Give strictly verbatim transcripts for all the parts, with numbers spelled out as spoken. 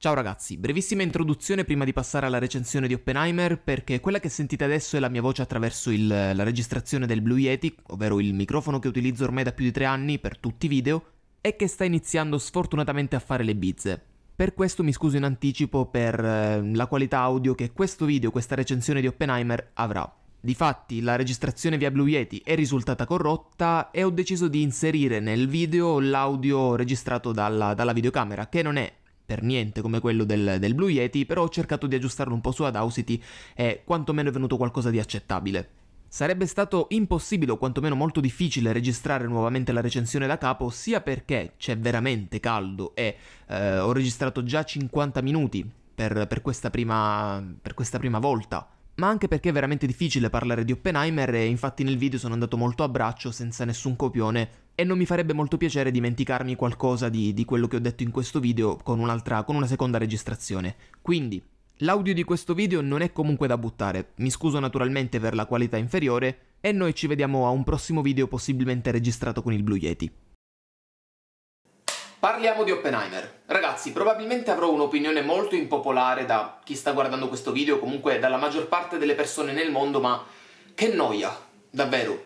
Ciao ragazzi, brevissima introduzione prima di passare alla recensione di Oppenheimer, perché quella che sentite adesso è la mia voce attraverso il, la registrazione del Blue Yeti, ovvero il microfono che utilizzo ormai da più di tre anni per tutti i video, e che sta iniziando sfortunatamente a fare le bizze. Per questo mi scuso in anticipo per eh, la qualità audio che questo video, questa recensione di Oppenheimer avrà. Difatti la registrazione via Blue Yeti è risultata corrotta e ho deciso di inserire nel video l'audio registrato dalla, dalla videocamera, che non è per niente come quello del, del Blue Yeti, però ho cercato di aggiustarlo un po' su Audacity e quantomeno è venuto qualcosa di accettabile. Sarebbe stato impossibile o quantomeno molto difficile registrare nuovamente la recensione da capo, sia perché c'è veramente caldo e eh, ho registrato già cinquanta minuti per, per, questa prima, per questa prima volta, ma anche perché è veramente difficile parlare di Oppenheimer e infatti nel video sono andato molto a braccio senza nessun copione e non mi farebbe molto piacere dimenticarmi qualcosa di, di quello che ho detto in questo video con un'altra, con una seconda registrazione. Quindi l'audio di questo video non è comunque da buttare, mi scuso naturalmente per la qualità inferiore e noi ci vediamo a un prossimo video possibilmente registrato con il Blue Yeti. Parliamo di Oppenheimer. Ragazzi, probabilmente avrò un'opinione molto impopolare da chi sta guardando questo video, comunque dalla maggior parte delle persone nel mondo, ma che noia, davvero.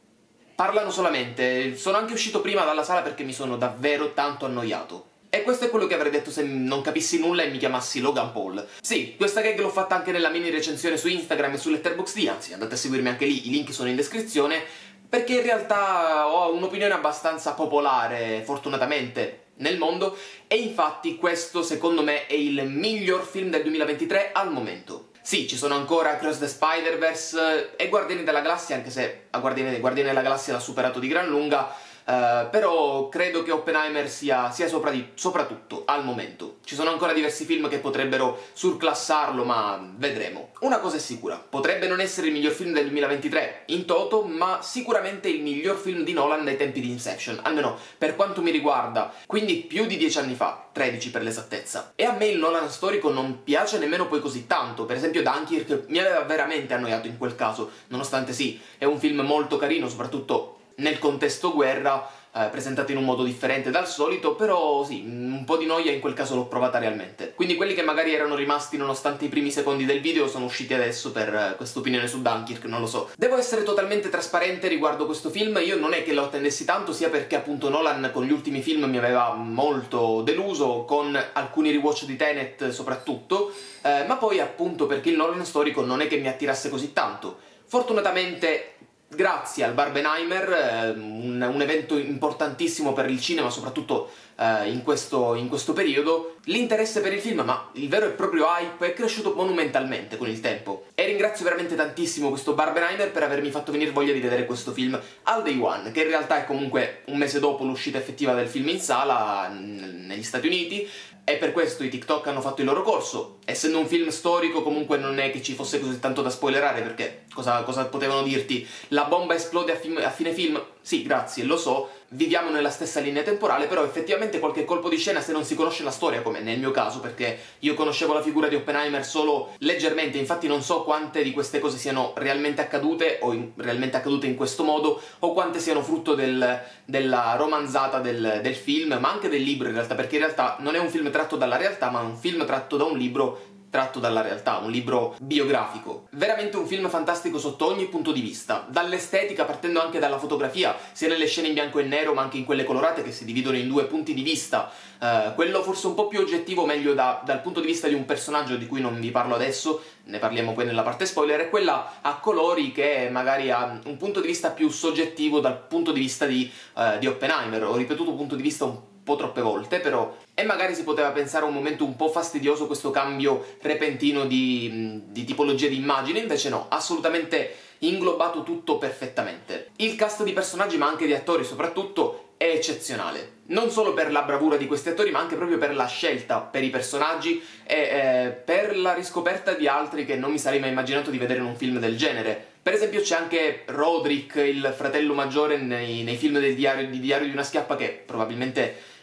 Parlano solamente, sono anche uscito prima dalla sala perché mi sono davvero tanto annoiato. E questo è quello che avrei detto se non capissi nulla e mi chiamassi Logan Paul. Sì, questa gag l'ho fatta anche nella mini recensione su Instagram e su Letterboxd, anzi andate a seguirmi anche lì, i link sono in descrizione, perché in realtà ho un'opinione abbastanza popolare, fortunatamente, nel mondo, e infatti questo secondo me è il miglior film del duemilaventitré al momento. Sì, ci sono ancora Across the Spider-Verse e Guardiani della Galassia, anche se a Guardiani, Guardiani della Galassia l'ha superato di gran lunga, Uh, però credo che Oppenheimer sia, sia sopra di, soprattutto al momento. Ci sono ancora diversi film che potrebbero surclassarlo, ma vedremo. Una cosa è sicura, potrebbe non essere il miglior film del duemilaventitré in toto, ma sicuramente il miglior film di Nolan dai tempi di Inception, almeno per quanto mi riguarda, quindi più di dieci anni fa, tredici per l'esattezza. E a me il Nolan storico non piace nemmeno poi così tanto, per esempio Dunkirk mi aveva veramente annoiato in quel caso, nonostante sì, è un film molto carino, soprattutto nel contesto guerra, eh, presentato in un modo differente dal solito, però sì, un po' di noia in quel caso l'ho provata realmente. Quindi quelli che magari erano rimasti nonostante i primi secondi del video sono usciti adesso per eh, questa opinione su Dunkirk, non lo so. Devo essere totalmente trasparente riguardo questo film, io non è che lo attendessi tanto, sia perché appunto Nolan con gli ultimi film mi aveva molto deluso, con alcuni rewatch di Tenet soprattutto, eh, ma poi appunto perché il Nolan storico non è che mi attirasse così tanto. Fortunatamente, grazie al Barbenheimer, eh, un, un evento importantissimo per il cinema, soprattutto eh, in, questo, in questo periodo, l'interesse per il film, ma il vero e proprio hype, è cresciuto monumentalmente con il tempo. E ringrazio veramente tantissimo questo Barbenheimer per avermi fatto venire voglia di vedere questo film al day one, che in realtà è comunque un mese dopo l'uscita effettiva del film in sala n- negli Stati Uniti, e per questo i TikTok hanno fatto il loro corso. Essendo un film storico comunque non è che ci fosse così tanto da spoilerare, perché cosa, cosa potevano dirti? La bomba esplode a, film, a fine film? Sì, grazie, lo so, viviamo nella stessa linea temporale, però effettivamente qualche colpo di scena, se non si conosce la storia, come nel mio caso, perché io conoscevo la figura di Oppenheimer solo leggermente, infatti non so quante di queste cose siano realmente accadute, o in, realmente accadute in questo modo, o quante siano frutto del, della romanzata del, del film, ma anche del libro in realtà, perché in realtà non è un film tratto dalla realtà, ma è un film tratto da un libro tratto dalla realtà, un libro biografico. Veramente un film fantastico sotto ogni punto di vista, dall'estetica, partendo anche dalla fotografia, sia nelle scene in bianco e nero ma anche in quelle colorate che si dividono in due punti di vista, uh, quello forse un po' più oggettivo, meglio da, dal punto di vista di un personaggio di cui non vi parlo adesso, ne parliamo poi nella parte spoiler, è quella a colori che magari ha un punto di vista più soggettivo dal punto di vista di, uh, di Oppenheimer. Ho ripetuto punto di vista un po' troppe volte, però, e magari si poteva pensare a un momento un po' fastidioso questo cambio repentino di, di tipologia di immagine, invece no, assolutamente inglobato tutto perfettamente. Il cast di personaggi, ma anche di attori soprattutto, è eccezionale. Non solo per la bravura di questi attori, ma anche proprio per la scelta per i personaggi e eh, per la riscoperta di altri che non mi sarei mai immaginato di vedere in un film del genere. Per esempio c'è anche Roderick, il fratello maggiore nei, nei film del diario, di Diario di una schiappa, che probabilmente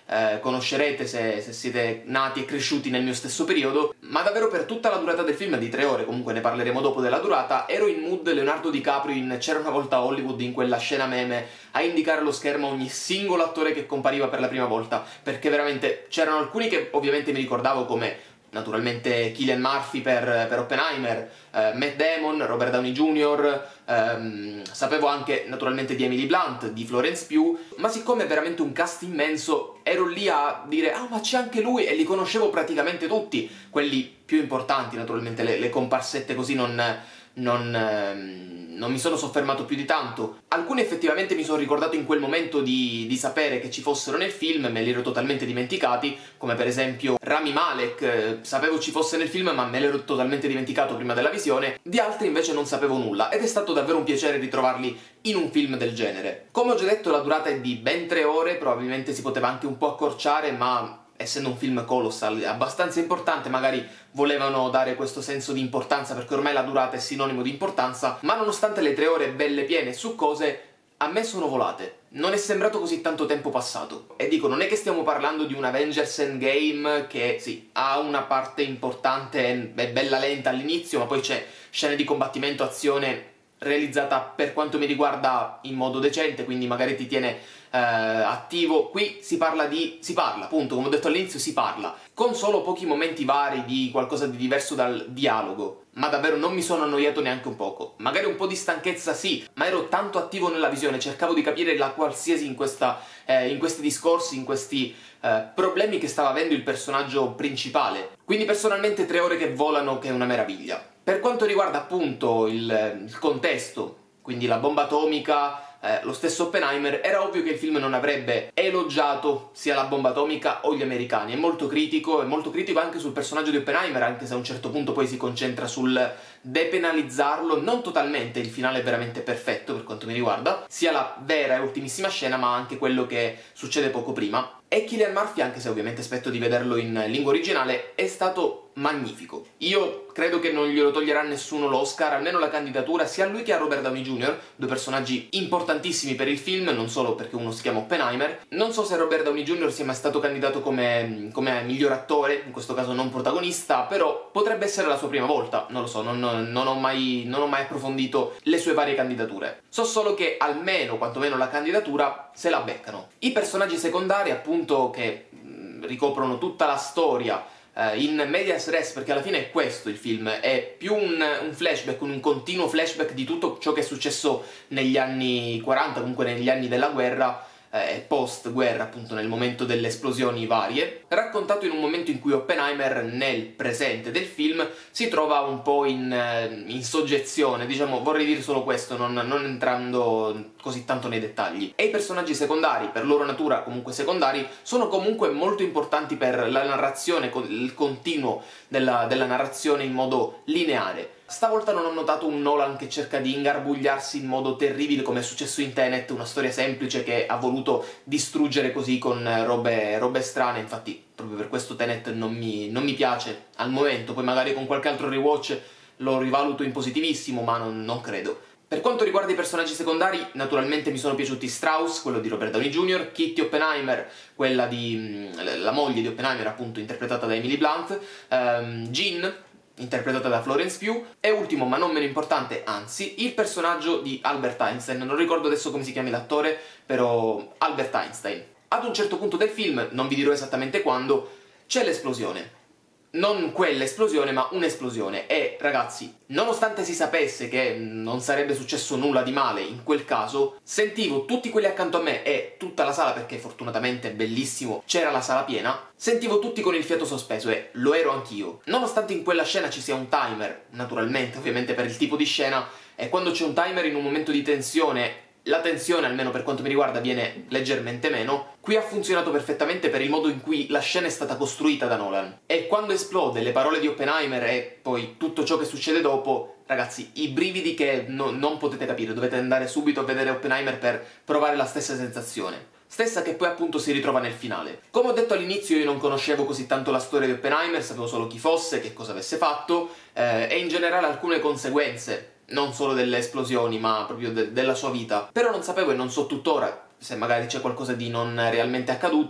eh, conoscerete se, se siete nati e cresciuti nel mio stesso periodo, ma davvero per tutta la durata del film, di tre ore, comunque ne parleremo dopo della durata, ero in mood Leonardo DiCaprio in C'era una volta a Hollywood, in quella scena meme, a indicare allo schermo ogni singolo attore che compariva per la prima volta, perché veramente c'erano alcuni che ovviamente mi ricordavo, come naturalmente Cillian Murphy per, per Oppenheimer, eh, Matt Damon, Robert Downey junior, ehm, sapevo anche naturalmente di Emily Blunt, di Florence Pugh, ma siccome è veramente un cast immenso, ero lì a dire ah ma c'è anche lui, e li conoscevo praticamente tutti, quelli più importanti naturalmente, le, le comparsette così non... non ehm, non mi sono soffermato più di tanto. Alcuni effettivamente mi sono ricordato in quel momento di, di sapere che ci fossero nel film, me li ero totalmente dimenticati, come per esempio Rami Malek, eh, sapevo ci fosse nel film ma me l'ero totalmente dimenticato prima della visione, di altri invece non sapevo nulla, ed è stato davvero un piacere ritrovarli in un film del genere. Come ho già detto, la durata è di ben tre ore, probabilmente si poteva anche un po' accorciare, ma essendo un film colossal, abbastanza importante, magari volevano dare questo senso di importanza, perché ormai la durata è sinonimo di importanza, ma nonostante le tre ore belle piene su cose, a me sono volate. Non è sembrato così tanto tempo passato. E dico, non è che stiamo parlando di un Avengers Endgame che, sì, ha una parte importante, è bella lenta all'inizio, ma poi c'è scene di combattimento, azione realizzata per quanto mi riguarda in modo decente, quindi magari ti tiene eh, attivo. Qui si parla di... si parla, appunto, come ho detto all'inizio, si parla, con solo pochi momenti vari di qualcosa di diverso dal dialogo, ma davvero non mi sono annoiato neanche un poco. Magari un po' di stanchezza sì, ma ero tanto attivo nella visione, cercavo di capire la qualsiasi in, questa, eh, in questi discorsi, in questi eh, problemi che stava avendo il personaggio principale. Quindi personalmente tre ore che volano, che è una meraviglia. Per quanto riguarda appunto il, il contesto, quindi la bomba atomica, eh, lo stesso Oppenheimer, era ovvio che il film non avrebbe elogiato sia la bomba atomica o gli americani. È molto critico, è molto critico anche sul personaggio di Oppenheimer, anche se a un certo punto poi si concentra sul depenalizzarlo, non totalmente, il finale è veramente perfetto per quanto mi riguarda, sia la vera e ultimissima scena, ma anche quello che succede poco prima. E Cillian Murphy, anche se ovviamente aspetto di vederlo in lingua originale, è stato magnifico. Io credo che non glielo toglierà nessuno l'Oscar, almeno la candidatura, sia a lui che a Robert Downey junior, due personaggi importantissimi per il film, non solo perché uno si chiama Oppenheimer. Non so se Robert Downey junior sia mai stato candidato come, come miglior attore, in questo caso non protagonista, però potrebbe essere la sua prima volta, non lo so, non, non, ho, mai, non ho mai approfondito le sue varie candidature. So solo che almeno, quantomeno la candidatura, se la beccano. I personaggi secondari, appunto, che mh, ricoprono tutta la storia eh, in medias res, perché alla fine è questo il film, è più un, un flashback, un continuo flashback di tutto ciò che è successo negli anni quaranta, comunque negli anni della guerra, eh, post-guerra, appunto nel momento delle esplosioni varie, raccontato in un momento in cui Oppenheimer, nel presente del film, si trova un po' in, eh, in soggezione, diciamo, vorrei dire solo questo, non, non entrando così tanto nei dettagli. E i personaggi secondari, per loro natura comunque secondari, sono comunque molto importanti per la narrazione, il continuo della, della narrazione in modo lineare. Stavolta non ho notato un Nolan che cerca di ingarbugliarsi in modo terribile come è successo in Tenet, una storia semplice che ha voluto distruggere così con robe, robe strane. Infatti proprio per questo Tenet non mi, non mi piace al momento, poi magari con qualche altro rewatch lo rivaluto in positivissimo, ma non, non credo. Per quanto riguarda i personaggi secondari, naturalmente mi sono piaciuti Strauss, quello di Robert Downey junior, Kitty Oppenheimer, quella di la moglie di Oppenheimer, appunto interpretata da Emily Blunt, um, Jean, interpretata da Florence Pugh, e ultimo ma non meno importante, anzi, il personaggio di Albert Einstein. Non ricordo adesso come si chiami l'attore, però Albert Einstein. Ad un certo punto del film, non vi dirò esattamente quando, c'è l'esplosione. Non quell'esplosione, ma un'esplosione. E, ragazzi, nonostante si sapesse che non sarebbe successo nulla di male in quel caso, sentivo tutti quelli accanto a me e tutta la sala, perché fortunatamente, bellissimo, c'era la sala piena, sentivo tutti con il fiato sospeso, e lo ero anch'io. Nonostante in quella scena ci sia un timer, naturalmente, ovviamente per il tipo di scena, e quando c'è un timer in un momento di tensione, la tensione, almeno per quanto mi riguarda, viene leggermente meno. Qui ha funzionato perfettamente per il modo in cui la scena è stata costruita da Nolan. E quando esplode, le parole di Oppenheimer e poi tutto ciò che succede dopo, ragazzi, i brividi che no, non potete capire, dovete andare subito a vedere Oppenheimer per provare la stessa sensazione. Stessa che poi appunto si ritrova nel finale. Come ho detto all'inizio, io non conoscevo così tanto la storia di Oppenheimer, sapevo solo chi fosse, che cosa avesse fatto, eh, e in generale alcune conseguenze, non solo delle esplosioni, ma proprio de della sua vita. Però non sapevo, e non so tuttora, se magari c'è qualcosa di non realmente accaduto,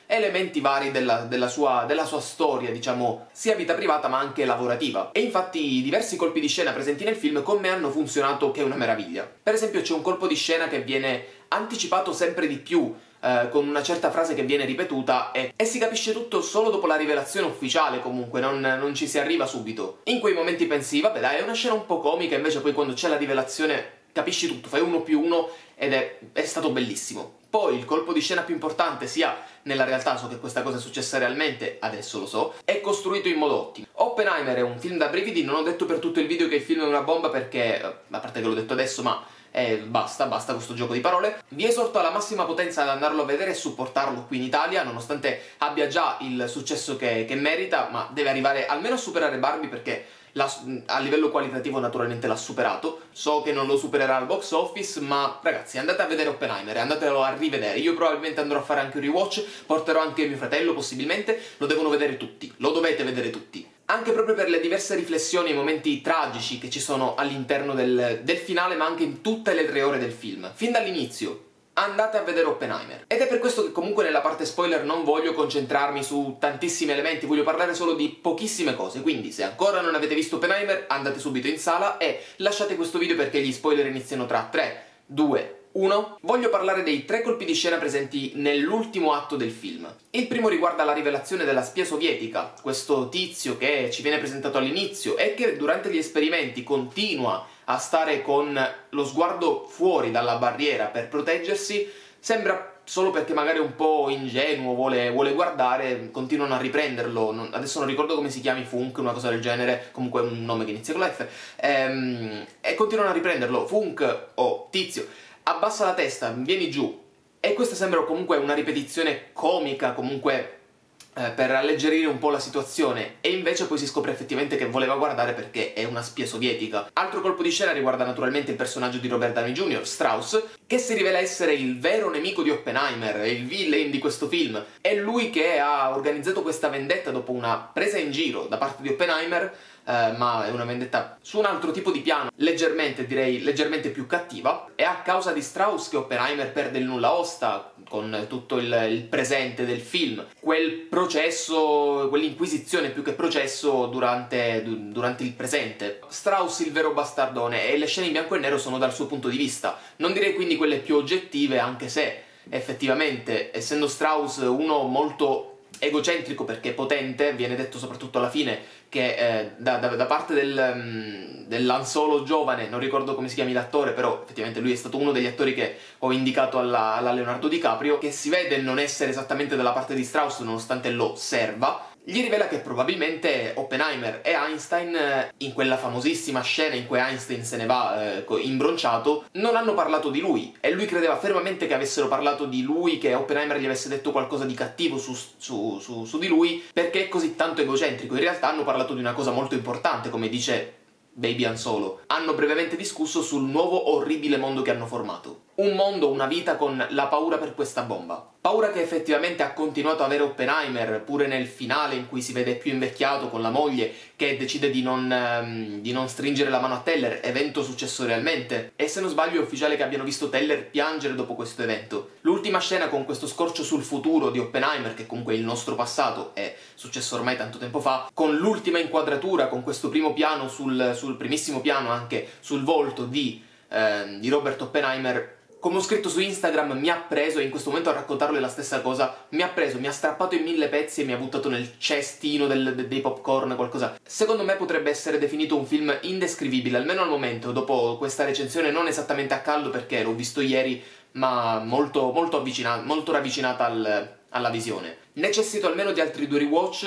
elementi vari della, della, sua, della sua storia, diciamo, sia vita privata ma anche lavorativa. E infatti i diversi colpi di scena presenti nel film con me hanno funzionato che è una meraviglia. Per esempio c'è un colpo di scena che viene anticipato sempre di più, eh, con una certa frase che viene ripetuta e, e si capisce tutto solo dopo la rivelazione ufficiale, comunque non, non ci si arriva subito. In quei momenti pensi, vabbè dai, è una scena un po' comica, invece poi quando c'è la rivelazione capisci tutto, fai uno più uno ed è, è stato bellissimo. Poi il colpo di scena più importante, sia nella realtà, so che questa cosa è successa realmente, adesso lo so, è costruito in modo ottimo. Oppenheimer è un film da brividi, non ho detto per tutto il video che il film è una bomba perché, a parte che l'ho detto adesso, ma eh, basta, basta questo gioco di parole. Vi esorto alla massima potenza ad andarlo a vedere e supportarlo qui in Italia, nonostante abbia già il successo che, che merita, ma deve arrivare almeno a superare Barbie perché La, a livello qualitativo naturalmente l'ha superato. So che non lo supererà al box office, ma ragazzi andate a vedere Oppenheimer, andatelo a rivedere. Io probabilmente andrò a fare anche un rewatch, porterò anche mio fratello possibilmente, lo devono vedere tutti, lo dovete vedere tutti. Anche proprio per le diverse riflessioni e i momenti tragici che ci sono all'interno del, del finale, ma anche in tutte le tre ore del film. Fin dall'inizio andate a vedere Oppenheimer. Ed è per questo che comunque nella parte spoiler non voglio concentrarmi su tantissimi elementi, voglio parlare solo di pochissime cose, quindi se ancora non avete visto Oppenheimer andate subito in sala e lasciate questo video perché gli spoiler iniziano tra tre, due, uno. Voglio parlare dei tre colpi di scena presenti nell'ultimo atto del film. Il primo riguarda la rivelazione della spia sovietica, questo tizio che ci viene presentato all'inizio e che durante gli esperimenti continua a stare con lo sguardo fuori dalla barriera per proteggersi. Sembra solo perché magari è un po' ingenuo, vuole, vuole guardare, continuano a riprenderlo. Non, adesso non ricordo come si chiami, Funk, una cosa del genere, comunque è un nome che inizia con la F, ehm, e continuano a riprenderlo. Funk o oh, tizio, abbassa la testa, vieni giù. E questa sembra comunque una ripetizione comica, comunque eh, per alleggerire un po' la situazione, e invece poi si scopre effettivamente che voleva guardare perché è una spia sovietica. Altro colpo di scena riguarda naturalmente il personaggio di Robert Downey junior, Strauss, che si rivela essere il vero nemico di Oppenheimer, il villain di questo film. È lui che ha organizzato questa vendetta dopo una presa in giro da parte di Oppenheimer, eh, ma è una vendetta su un altro tipo di piano, leggermente, direi, leggermente più cattiva. È a causa di Strauss che Oppenheimer perde il nulla osta, con tutto il, il presente del film. Quel processo, quell'inquisizione più che processo durante, durante il presente. Strauss il vero bastardone, e le scene in bianco e nero sono dal suo punto di vista. Non direi quindi quelle più oggettive, anche se effettivamente, essendo Strauss uno molto egocentrico perché potente, viene detto soprattutto alla fine che eh, da, da, da parte del, um, dell'Ansolo giovane, non ricordo come si chiami l'attore, però effettivamente lui è stato uno degli attori che ho indicato alla, alla Leonardo DiCaprio, che si vede non essere esattamente dalla parte di Strauss nonostante lo serva. Gli rivela che probabilmente Oppenheimer e Einstein, in quella famosissima scena in cui Einstein se ne va eh, imbronciato, non hanno parlato di lui, e lui credeva fermamente che avessero parlato di lui, che Oppenheimer gli avesse detto qualcosa di cattivo su, su, su, su di lui, perché è così tanto egocentrico. In realtà hanno parlato di una cosa molto importante, come dice Baby Han Solo. Hanno brevemente discusso sul nuovo orribile mondo che hanno formato. Un mondo, una vita con la paura per questa bomba. Paura che effettivamente ha continuato a avere Oppenheimer, pure nel finale in cui si vede più invecchiato con la moglie che decide di non, um, di non stringere la mano a Teller, evento successo realmente. E se non sbaglio è ufficiale che abbiano visto Teller piangere dopo questo evento. L'ultima scena con questo scorcio sul futuro di Oppenheimer, che comunque è il nostro passato, è successo ormai tanto tempo fa, con l'ultima inquadratura, con questo primo piano, sul, sul primissimo piano anche, sul volto di, eh, di Robert Oppenheimer. Come ho scritto su Instagram, mi ha preso, e in questo momento a raccontarlo è la stessa cosa, mi ha preso, mi ha strappato in mille pezzi e mi ha buttato nel cestino del, de, dei popcorn, qualcosa. Secondo me potrebbe essere definito un film indescrivibile, almeno al momento, dopo questa recensione, non esattamente a caldo perché l'ho visto ieri, ma molto, molto, avvicina, molto ravvicinata al, alla visione. Necessito almeno di altri due rewatch,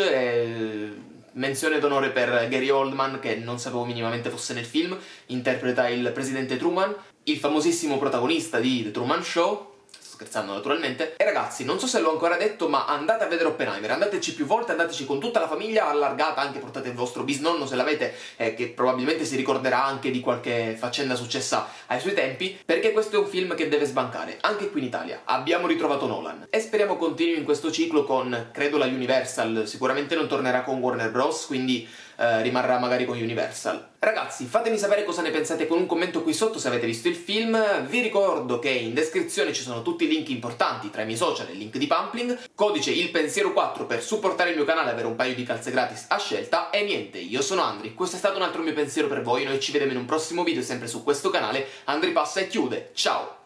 e menzione d'onore per Gary Oldman, che non sapevo minimamente fosse nel film, interpreta il presidente Truman, il famosissimo protagonista di The Truman Show, sto scherzando naturalmente. E ragazzi, non so se l'ho ancora detto, ma andate a vedere Oppenheimer, andateci più volte, andateci con tutta la famiglia allargata, anche portate il vostro bisnonno se l'avete, eh, che probabilmente si ricorderà anche di qualche faccenda successa ai suoi tempi, perché questo è un film che deve sbancare, anche qui in Italia. Abbiamo ritrovato Nolan, e speriamo continui in questo ciclo con, credo, la Universal, sicuramente non tornerà con Warner Bros, quindi eh, rimarrà magari con Universal. Ragazzi, fatemi sapere cosa ne pensate con un commento qui sotto se avete visto il film. Vi ricordo che in descrizione ci sono tutti i link importanti tra i miei social e il link di Pumpling, codice il pensiero quattro per supportare il mio canale e avere un paio di calze gratis a scelta. E niente, io sono Andri, questo è stato un altro mio pensiero per voi, noi ci vediamo in un prossimo video sempre su questo canale. Andri passa e chiude, ciao!